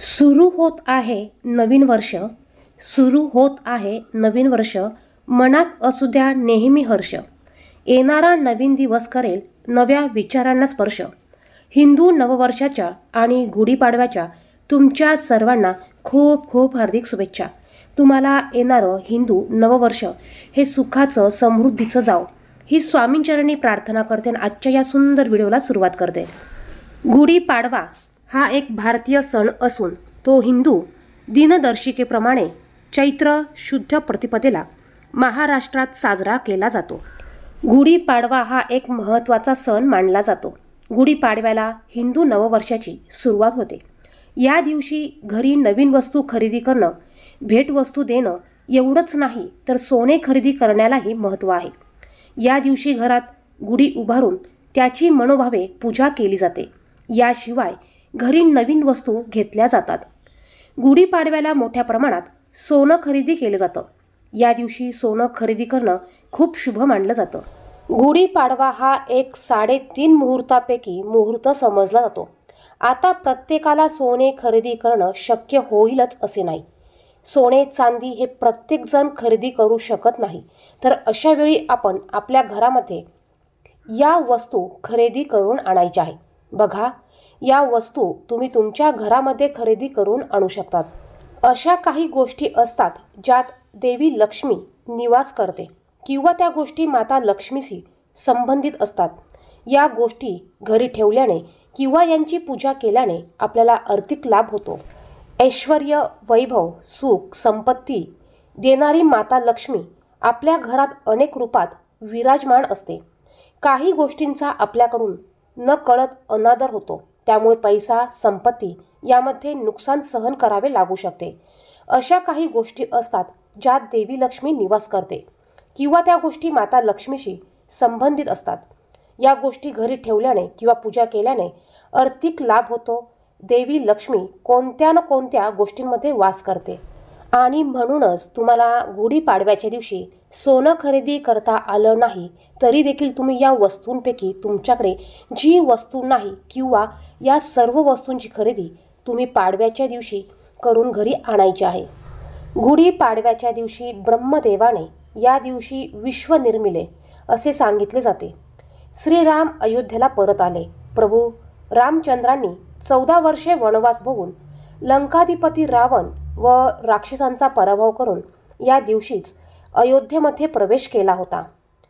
सुरू होत आहे नवीन वर्ष, सुरू होत आहे नवीन वर्ष, मनात असू द्या नेहमी हर्ष. येणारा नवीन दिवस करेल नव्या विचारांना स्पर्श. हिंदू नववर्षाच्या आणि गुढीपाडव्याच्या तुमच्या सर्वांना खूप खूप हार्दिक शुभेच्छा. तुम्हाला येणारं हिंदू नववर्ष हे सुखाचं समृद्धीचं जावो ही स्वामींचरणी प्रार्थना करते आणि आजच्या या सुंदर व्हिडिओला सुरुवात करते. गुढीपाडवा हा एक भारतीय सण असून तो हिंदू दिनदर्शिकेप्रमाणे चैत्र शुद्ध प्रतिपदेला महाराष्ट्रात साजरा केला जातो. गुढीपाडवा हा एक महत्त्वाचा सण मानला जातो. गुढीपाडव्याला हिंदू नववर्षाची सुरुवात होते. या दिवशी घरी नवीन वस्तू खरेदी करणं, भेटवस्तू देणं एवढंच नाही तर सोने खरेदी करण्यालाही महत्त्व आहे. या दिवशी घरात गुढी उभारून त्याची मनोभावे पूजा केली जाते. याशिवाय घरी नवीन वस्तू घेतल्या जातात. गुढीपाडव्याला मोठ्या प्रमाणात सोनं खरेदी केलं जातं. या दिवशी सोनं खरेदी करणं खूप शुभ मानलं जातं. गुढीपाडवा हा एक 3.5 मुहूर्तापैकी मुहूर्त समजला जातो. आता प्रत्येकाला सोने खरेदी करणं शक्य होईलच असे नाही. सोने चांदी हे प्रत्येकजण खरेदी करू शकत नाही. तर अशा वेळी आपण आपल्या घरामध्ये या वस्तू खरेदी करून आणायच्या आहे. बघा, या वस्तू तुम्ही तुमच्या घरामध्ये खरेदी करून आणू शकतात. अशा काही गोष्टी असतात ज्यात देवी लक्ष्मी निवास करते किंवा त्या गोष्टी माता लक्ष्मीशी संबंधित असतात. या गोष्टी घरी ठेवल्याने किंवा यांची पूजा केल्याने आपल्याला आर्थिक लाभ होतो. ऐश्वर्य, वैभव, सुख, संपत्ती देणारी माता लक्ष्मी आपल्या घरात अनेक रूपात विराजमान असते. काही गोष्टींचा आपल्याकडून न कळत अनादर होतो. त्यामुळे पैसा, संपत्ती यामध्ये नुकसान सहन करावे लागू शकते. अशा काही गोष्टी असतात ज्यात देवी लक्ष्मी निवास करते किंवा त्या गोष्टी माता लक्ष्मीशी संबंधित असतात. या गोष्टी घरी ठेवल्याने किंवा पूजा केल्याने आर्थिक लाभ होतो. देवी लक्ष्मी कोणत्या ना कोणत्या गोष्टींमध्ये वास करते आणि म्हणूनच तुम्हाला गुढीपाडव्याच्या दिवशी सोनं खरेदी करता आलं नाही तरी देखील तुम्ही या वस्तूंपैकी तुमच्याकडे जी वस्तू नाही किंवा या सर्व वस्तूंची खरेदी तुम्ही पाडव्याच्या दिवशी करून घरी आणायची आहे. गुढीपाडव्याच्या दिवशी ब्रह्मदेवाने या दिवशी विश्व निर्मिले असे सांगितले जाते. श्रीराम अयोध्येला परत आले. प्रभू रामचंद्रांनी 14 वर्षे वनवास भोगून लंकाधिपती रावण व राक्षसांचा पराभव करून या दिवशीच अयोध्येमध्ये प्रवेश केला होता.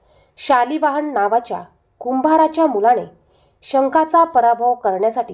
शालिवाहन नावाच्या कुंभाराच्या मुलाने शंखाचा पराभव करण्यासाठी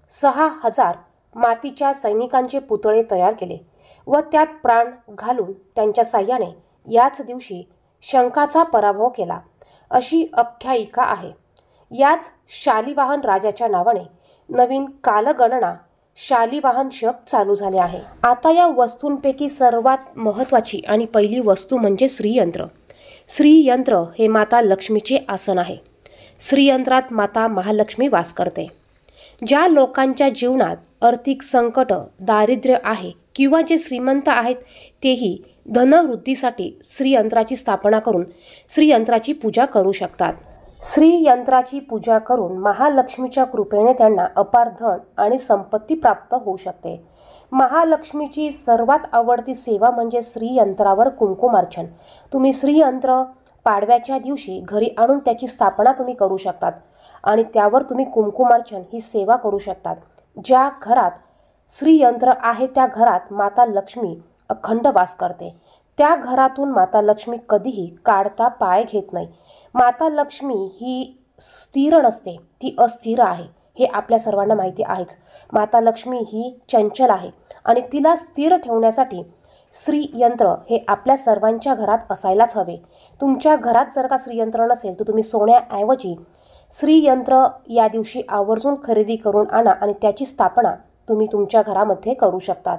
6,000 मातीच्या सैनिकांचे पुतळे तयार केले व त्यात प्राण घालून त्यांच्या साह्याने याच दिवशी शंखाचा पराभव केला अशी आख्यायिका आहे. याच शालिवाहन राजाच्या नावाने नवीन कालगणना शालिवाहन शक चालू झाले आहे. आता या वस्तूंपैकी सर्वात महत्त्वाची आणि पहिली वस्तू म्हणजे श्रीयंत्र. श्रीयंत्र हे माता लक्ष्मीचे आसन आहे. श्रीयंत्रात माता महालक्ष्मी वास करते. ज्या लोकांच्या जीवनात आर्थिक संकट, दारिद्र्य आहे किंवा जे श्रीमंत आहेत तेही धनवृद्धीसाठी श्रीयंत्राची स्थापना करून श्रीयंत्राची पूजा करू शकतात. श्रीयंत्राची पूजा करून महालक्ष्मीच्या कृपेने त्यांना अपार धन आणि संपत्ती प्राप्त होऊ शकते. महालक्ष्मीची सर्वात आवडती सेवा म्हणजे श्रीयंत्रावर कुंकुमार्चन. तुम्ही श्रीयंत्र पाडव्याच्या दिवशी घरी आणून त्याची स्थापना तुम्ही करू शकतात आणि त्यावर तुम्ही कुंकुमार्चन ही सेवा करू शकतात. ज्या घरात श्रीयंत्र आहे त्या घरात माता लक्ष्मी अखंड वास करते. त्या घरातून माता लक्ष्मी कधीही काढता पाय घेत नाही. माता लक्ष्मी ही स्थिर नसते, ती अस्थिर आहे हे आपल्या सर्वांना माहिती आहेच. माता लक्ष्मी ही चंचल आहे आणि तिला स्थिर ठेवण्यासाठी श्रीयंत्र हे आपल्या सर्वांच्या घरात असायलाच हवे. तुमच्या घरात जर का श्रीयंत्र नसेल तर तुम्ही सोन्याऐवजी श्रीयंत्र या दिवशी आवर्जून खरेदी करून आणा आणि त्याची स्थापना तुम्ही तुमच्या घरामध्ये करू शकतात.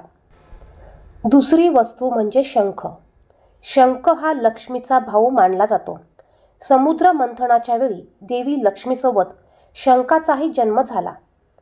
दुसरी वस्तू म्हणजे शंख. शंख हा लक्ष्मीचा भाऊ मानला जातो. समुद्र मंथनाच्या वेळी देवी लक्ष्मीसोबत शंखाचाही जन्म झाला.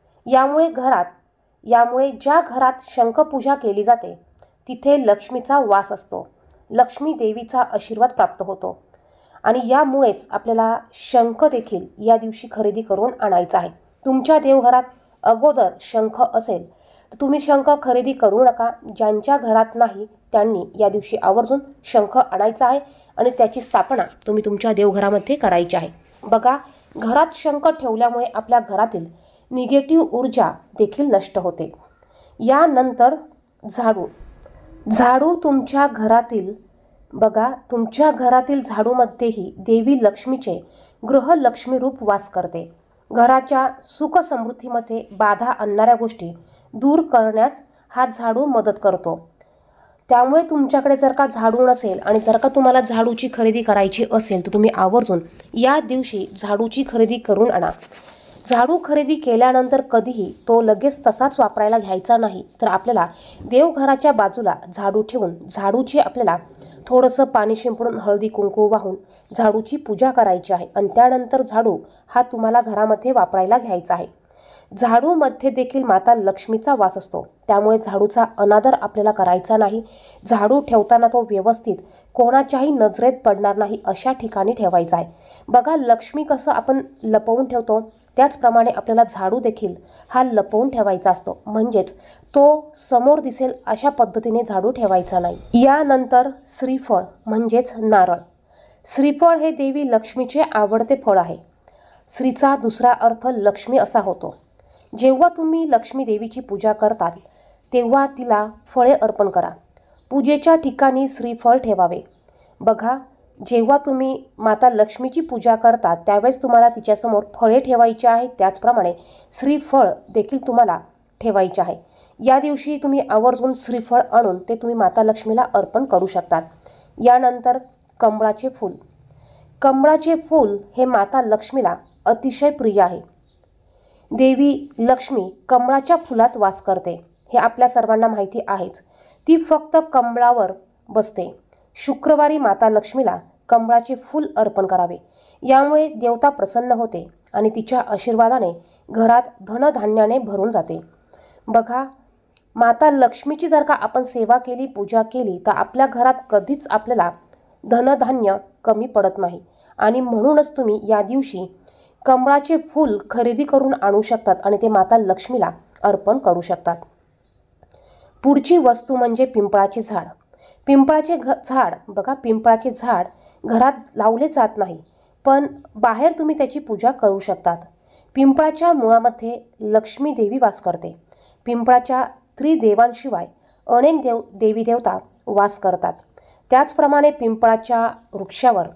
यामुळे ज्या घरात शंखपूजा केली जाते तिथे लक्ष्मीचा वास असतो. लक्ष्मी देवीचा आशीर्वाद प्राप्त होतो आणि यामुळेच आपल्याला शंख देखील या दिवशी खरेदी करून आणायचा आहे. तुमच्या देवघरात अगोदर शंख असेल तर तुम्ही शंख खरेदी करू नका. ज्यांच्या घरात नाही त्यांनी या दिवशी आवर्जून शंख आणायचा आहे आणि त्याची स्थापना तुम्ही तुमच्या देवघरामध्ये करायची आहे. बघा, घरात शंख ठेवल्यामुळे आपल्या घरातील निगेटिव्ह ऊर्जा देखील नष्ट होते. यानंतर झाडू तुमच्या घरातील, बघा, तुमच्या घरातील झाडूमध्येही देवी लक्ष्मीचे गृहलक्ष्मी रूप वास करते. घराच्या सुख समृद्धीमध्ये बाधा आणणाऱ्या गोष्टी दूर करण्यास हा झाडू मदत करतो. त्यामुळे तुमच्याकडे जर का झाडू नसेल आणि जर का तुम्हाला झाडूची खरेदी करायची असेल तर तुम्ही आवर्जून या दिवशी झाडूची खरेदी करून आणा. झाडू खरेदी केल्यानंतर कधीही तो लगेच तसाच वापरायला घ्यायचा नाही. तर आपल्याला देवघराच्या बाजूला झाडू ठेवून झाडूची आपल्याला थोडंसं पाणी शिंपडून हळदी कुंकू वाहून झाडूची पूजा करायची आहे आणि त्यानंतर झाडू हा तुम्हाला घरामध्ये वापरायला घ्यायचा आहे. झाडूमध्ये देखील माता लक्ष्मीचा वास असतो, त्यामुळे झाडूचा अनादर आपल्याला करायचा नाही. झाडू ठेवताना तो व्यवस्थित कोणाच्याही नजरेत पडणार नाही अशा ठिकाणी ठेवायचा आहे. बघा, लक्ष्मी कसं आपण लपवून ठेवतो त्याचप्रमाणे आपल्याला झाडू देखील हा लपवून ठेवायचा असतो, म्हणजेच तो समोर दिसेल अशा पद्धतीने झाडू ठेवायचा नाही. यानंतर श्रीफळ म्हणजेच नारळ. श्रीफळ हे देवी लक्ष्मीचे आवडते फळ आहे. श्रीचा दुसरा अर्थ लक्ष्मी असा होतो. जेव्हा तुम्ही लक्ष्मी देवीची पूजा करताल तेव्हा तिला फळे अर्पण करा. पूजेच्या ठिकाणी श्रीफळ ठेवावे. बघा, जेव्हा तुम्ही माता लक्ष्मीची पूजा करता त्यावेळेस तुम्हाला तिच्यासमोर फळे ठेवायची आहे, त्याचप्रमाणे श्रीफळ देखील तुम्हाला ठेवायचे आहे. या दिवशी तुम्ही आवर्जून श्रीफळ आणून ते तुम्ही माता लक्ष्मीला अर्पण करू शकतात. यानंतर कमळाचे फूल. कमळाचे फूल हे माता लक्ष्मीला अतिशय प्रिय आहे. देवी लक्ष्मी कमळाच्या फुलात वास करते हे आपल्या सर्वांना माहिती आहेच. ती फक्त कमळावर बसते. शुक्रवारी माता लक्ष्मीला कमळाचे फूल अर्पण करावे. यामुळे देवता प्रसन्न होते आणि तिच्या आशीर्वादाने घरात धनधान्याने भरून जाते. बघा, माता लक्ष्मीची जर का आपण सेवा केली, पूजा केली तर आपल्या घरात कधीच आपल्याला धनधान्य कमी पडत नाही आणि म्हणूनच तुम्ही या दिवशी कमळाचे फूल खरेदी करून आणू शकतात आणि ते माता लक्ष्मीला अर्पण करू शकतात. पुढची वस्तू म्हणजे पिंपळाचे झाड. पिंपळाचे झाड, बघा, पिंपळाचे झाड घरात लावले जात नाही, पण बाहेर तुम्ही त्याची पूजा करू शकतात. पिंपळाच्या मुळामध्ये लक्ष्मी देवी वास करते. पिंपळाच्या त्रिदेवांशिवाय अनेक देवी देवता वास करतात. त्याचप्रमाणे पिंपळाच्या वृक्षावर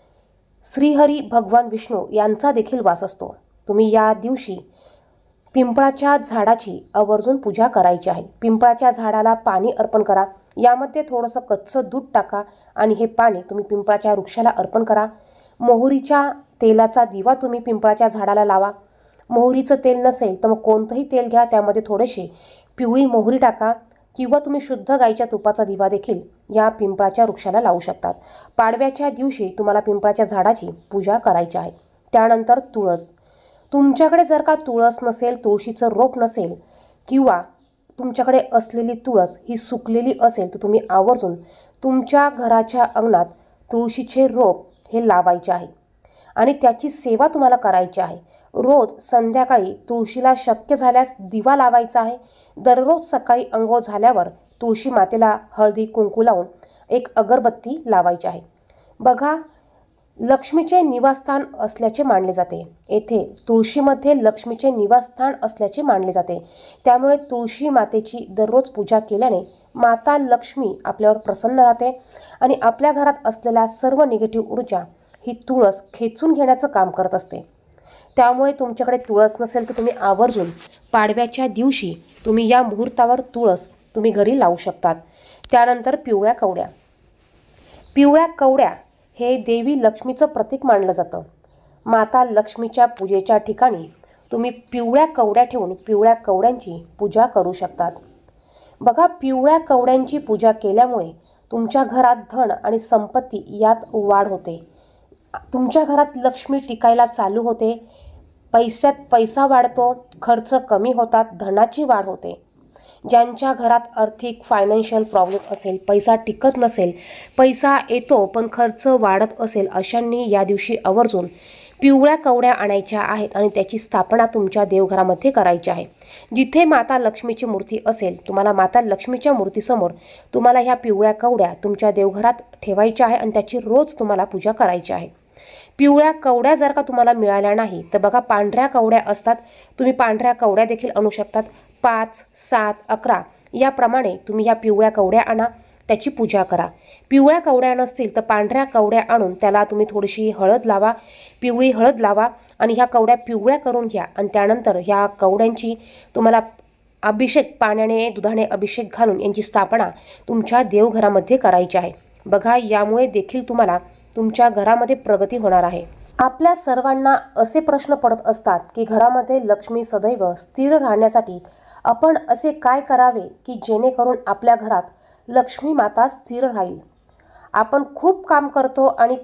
श्रीहरी भगवान विष्णू यांचा देखील वास असतो. तुम्ही या दिवशी पिंपळाच्या झाडाची आवर्जून पूजा करायची आहे. पिंपळाच्या झाडाला पाणी अर्पण करा. यामध्ये थोडंसं कच्चं दूध टाका आणि हे पाणी तुम्ही पिंपळाच्या वृक्षाला अर्पण करा. मोहरीच्या तेलाचा दिवा तुम्ही पिंपळाच्या झाडाला लावा. मोहरीचं तेल नसेल तर मग कोणतंही तेल घ्या, त्यामध्ये थोडीशी पिवळी मोहरी टाका किंवा तुम्ही शुद्ध गाईच्या तुपाचा दिवा देखील या पिंपळाच्या वृक्षाला लावू शकतात. पाडव्याच्या दिवशी तुम्हाला पिंपळाच्या झाडाची पूजा करायची आहे. त्यानंतर तुळस. तुमच्याकडे जर का तुळस नसेल, तुळशीचं रोप नसेल किंवा तुमच्याकडे असलेली तुळस ही सुकलेली असेल तर तुम्ही आवर्जून तुमच्या घराच्या अंगणात तुळशीचे रोप हे लावायचे आहे आणि त्याची सेवा तुम्हाला करायची आहे. रोज संध्याकाळी तुळशीला शक्य झाल्यास दिवा लावायचा आहे. दररोज सकाळी अंघोळ झाल्यावर तुळशी मातेला हळदी कुंकू लावून एक अगरबत्ती लावायची आहे. बघा, लक्ष्मीचे निवासस्थान असल्याचे मानले जाते. येथे तुळशीमध्ये लक्ष्मीचे निवासस्थान असल्याचे मानले जाते. त्यामुळे तुळशी मातेची दररोज पूजा केल्याने माता लक्ष्मी आपल्यावर प्रसन्न राहते आणि आपल्या घरात असलेल्या सर्व निगेटिव्ह ऊर्जा ही तुळस खेचून घेण्याचं काम करत असते. त्यामुळे तुमच्याकडे तुळस नसेल तर तुम्ही आवर्जून पाडव्याच्या दिवशी तुम्ही या मुहूर्तावर तुळस तुम्ही घरी लावू शकतात. त्यानंतर पिवळ्या कवड्या. पिवळ्या कवड्या हे देवी लक्ष्मीचं प्रतीक मानलं जातं. माता लक्ष्मीच्या पूजेच्या ठिकाणी तुम्ही पिवळ्या कवड्या ठेवून पिवळ्या कवड्यांची पूजा करू शकतात. बघा, पिवळ्या कवड्यांची पूजा केल्यामुळे तुमच्या घरात धन आणि संपत्ती यात वाढ होते. तुमच्या घरात लक्ष्मी टिकायला चालू होते. पैशात पैसा वाढतो, खर्च कमी होतात, धनाची वाढ होते. ज्यांच्या घरात आर्थिक फायनान्शियल प्रॉब्लेम असेल, पैसा टिकत नसेल, पैसा येतो पण खर्च वाढत असेल, अशांनी या दिवशी आवर्जून पिवळ्या कवड्या आणायच्या आहेत आणि त्याची स्थापना तुमच्या देवघरामध्ये करायची आहे। जिथे माता लक्ष्मीची मूर्ती असेल, तुम्हाला माता लक्ष्मीच्या मूर्तीसमोर तुम्हाला ह्या पिवळ्या कवड्या तुमच्या देवघरात ठेवायच्या आहे आणि त्याची रोज तुम्हाला पूजा करायची आहे। पिवळ्या कवड्या जर का तुम्हाला मिळाल्या नाही तर बघा पांढऱ्या कवड्या असतात, तुम्ही पांढऱ्या कवड्या देखील आणू शकतात। 5, 7, 11 याप्रमाणे तुम्ही ह्या पिवळ्या कवड्या आणा, त्याची पूजा करा। पिवळ्या कवड्या नसतील तर पांढऱ्या कवड्या आणून त्याला तुम्ही थोडीशी हळद लावा, पिवळी हळद लावा आणि ह्या कवड्या पिवळ्या करून घ्या आणि त्यानंतर ह्या कवड्यांची तुम्हाला अभिषेक पाण्याने दुधाने अभिषेक घालून यांची स्थापना तुमच्या देवघरामध्ये करायची आहे। बघा यामुळे देखील तुम्हाला तुमच्या घरामध्ये प्रगती होणार आहे। आपल्या सर्वांना असे प्रश्न पडत असतात की घरामध्ये लक्ष्मी सदैव स्थिर राहण्यासाठी आपण असे काय करावे की जेणेकरून आपल्या घरात लक्ष्मी माता स्थिर राहील। आपण खूप काम करतो आणि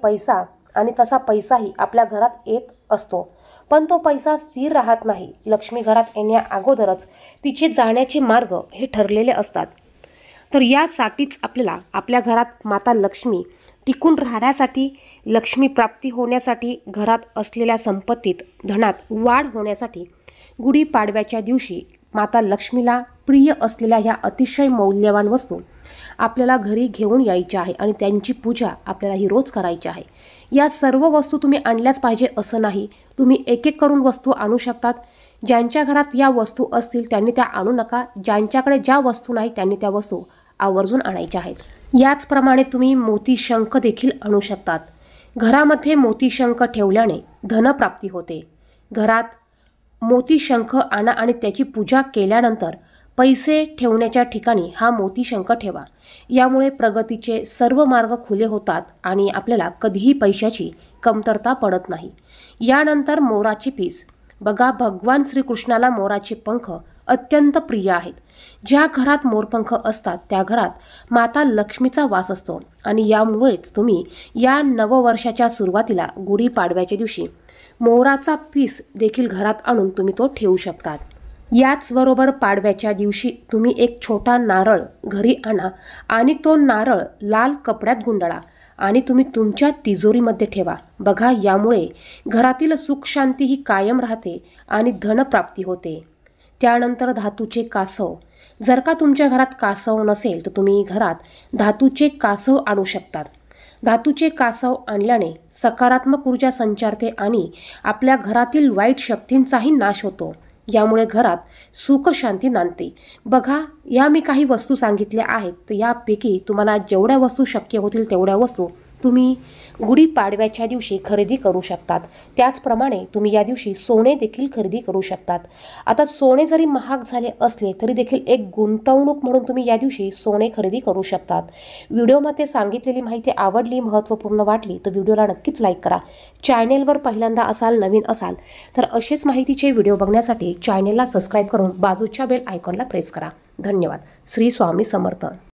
तसा पैसाही आपल्या घरात येत असतो, पण तो पैसा स्थिर राहत नाही। लक्ष्मी घरात येण्या अगोदरच तिचे जाण्याचे मार्ग हे ठरलेले असतात। तर यासाठीच आपल्याला आपल्या घरात माता लक्ष्मी टिकून राहण्यासाठी, लक्ष्मी प्राप्ती होण्यासाठी, घरात असलेल्या संपत्तीत धनात वाढ होण्यासाठी गुढीपाडव्याच्या दिवशी माता लक्ष्मीला प्रिय असलेल्या ह्या अतिशय मौल्यवान वस्तू आपल्याला घरी घेऊन यायच्या आहे आणि त्यांची पूजा आपल्याला ही रोज करायची आहे। या सर्व वस्तू तुम्ही आणल्याच पाहिजे असं नाही, तुम्ही एक एक करून वस्तू आणू शकतात। ज्यांच्या घरात या वस्तू असतील त्यांनी त्या आणू नका, ज्यांच्याकडे ज्या वस्तू नाही त्यांनी त्या वस्तू आवर्जून आणायच्या आहेत। याचप्रमाणे तुम्ही मोती शंख देखील आणू शकतात। घरामध्ये मोती शंख ठेवल्याने धनप्राप्ती होते। घरात मोती शंख आणा आणि त्याची पूजा केल्यानंतर पैसे ठेवण्याच्या ठिकाणी हा मोती शंख ठेवा। यामुळे प्रगतीचे सर्व मार्ग खुले होतात आणि आपल्याला कधीही पैशाची कमतरता पडत नाही। यानंतर मोराची पीस, बघा भगवान श्रीकृष्णाला मोराचे पंख अत्यंत प्रिय आहेत। ज्या घरात मोरपंख असतात त्या घरात माता लक्ष्मीचा वास असतो आणि यामुळेच तुम्ही या नववर्षाच्या सुरुवातीला गुढीपाडव्याच्या दिवशी मोराचा पीस देखील घरात आणून तुम्ही तो ठेवू शकतात। याचबरोबर पाडव्याच्या दिवशी तुम्ही एक छोटा नारळ घरी आणा आणि तो नारळ लाल कपड्यात गुंडाळा आणि तुम्ही तुमच्या तिजोरीमध्ये ठेवा। बघा यामुळे घरातील सुख शांती ही कायम राहते आणि धनप्राप्ती होते। त्यानंतर धातूचे कासव, जर का तुमच्या घरात कासव नसेल तर तुम्ही घरात धातूचे कासव आणू शकतात। धातूचे कासव आणल्याने सकारात्मक ऊर्जा संचारते आणि आपल्या घरातील वाईट शक्तींचाही नाश होतो। यामुळे घरात सुख शांती नांदते। बघा या मी काही वस्तू सांगितल्या आहेत, तर यापैकी तुम्हाला जेवढ्या वस्तू शक्य होतील तेवढ्या वस्तू तुम्ही गुढीपाडव्याच्या दिवशी खरेदी करू शकतात। त्याचप्रमाणे तुम्ही या दिवशी सोने देखील खरेदी करू शकतात। आता सोने जरी महाग झाले असले तरी देखील एक गुंतवणूक म्हणून तुम्ही या दिवशी सोने खरेदी करू शकतात। व्हिडिओमध्ये सांगितलेली माहिती आवडली, महत्त्वपूर्ण वाटली तर व्हिडिओला नक्कीच लाईक करा। चॅनेलवर पहिल्यांदा असाल, नवीन असाल तर असेच माहितीचे व्हिडिओ बघण्यासाठी चॅनेलला सबस्क्राईब करून बाजूच्या बेल आयकॉनला प्रेस करा। धन्यवाद। श्री स्वामी समर्थ।